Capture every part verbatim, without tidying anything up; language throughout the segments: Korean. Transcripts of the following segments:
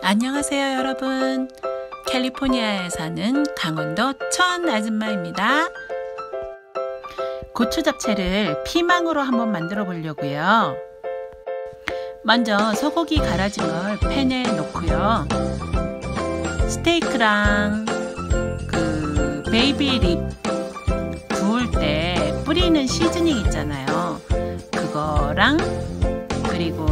안녕하세요 여러분, 캘리포니아에 사는 강원도 천 아줌마입니다. 고추 잡채를 피망으로 한번 만들어 보려고요. 먼저 소고기 갈아진 걸 팬에 넣고요, 스테이크랑 그 베이비립 구울 때 뿌리는 시즈닝 있잖아요, 그거랑 그리고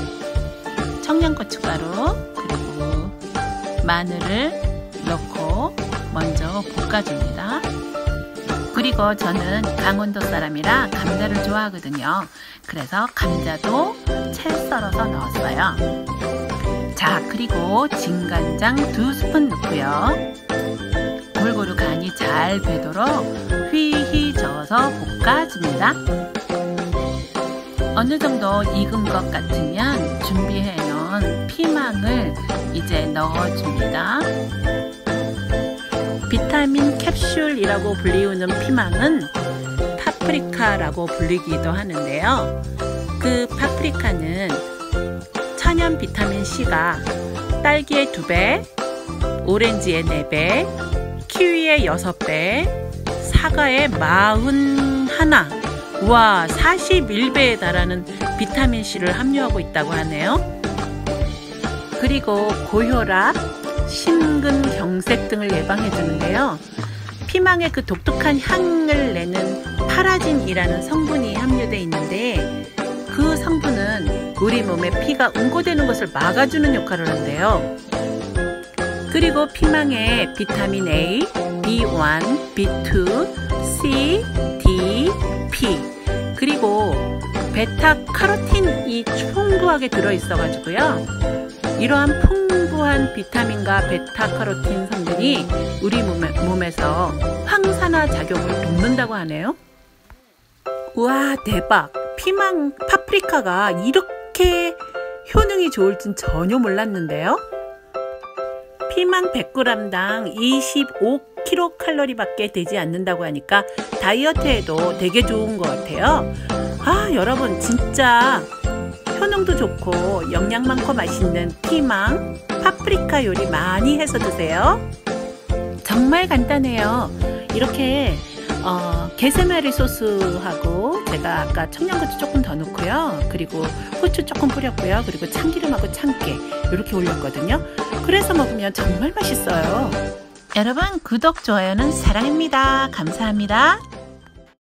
청양고춧가루 그리고 마늘을 넣고 먼저 볶아줍니다. 그리고 저는 강원도 사람이라 감자를 좋아하거든요. 그래서 감자도 채 썰어서 넣었어요. 자, 그리고 진간장 두 스푼 넣고요, 골고루 간이 잘 배도록 휘휘 저어서 볶아줍니다. 어느 정도 익은 것 같으면 준비해 놓은 피망을 이제 넣어줍니다. 비타민 캡슐이라고 불리우는 피망은 파프리카라고 불리기도 하는데요. 그 파프리카는 천연 비타민 C가 딸기의 두 배, 오렌지의 네 배, 키위의 여섯 배, 사과의 사십일, 와 사십일 배에 달하는 비타민 C를 함유하고 있다고 하네요. 그리고 고혈압, 심근경색 등을 예방해 주는데요. 피망의 그 독특한 향을 내는 파라진이라는 성분이 함유되어 있는데, 그 성분은 우리 몸에 피가 응고되는 것을 막아주는 역할을 한대요. 그리고 피망에 비타민 A, 비 원, 비 투, C, D, P 그리고 베타카로틴이 풍부하게 들어있어 가지고요, 이러한 풍부한 비타민과 베타카로틴 성분이 우리 몸에, 몸에서 항산화 작용을 돕는다고 하네요. 우와, 대박! 피망 파프리카가 이렇게 효능이 좋을 줄 전혀 몰랐는데요. 피망 백 그램당 이십오 킬로칼로리 밖에 되지 않는다고 하니까 다이어트에도 되게 좋은 것 같아요. 아, 여러분 진짜 효능도 좋고 영양 많고 맛있는 피망 파프리카 요리 많이 해서 드세요. 정말 간단해요. 이렇게 어, 게세마리 소스하고 제가 아까 청양고추 조금 더 넣고요, 그리고 후추 조금 뿌렸고요, 그리고 참기름하고 참깨 이렇게 올렸거든요. 그래서 먹으면 정말 맛있어요. 여러분, 구독, 좋아요는 사랑입니다. 감사합니다.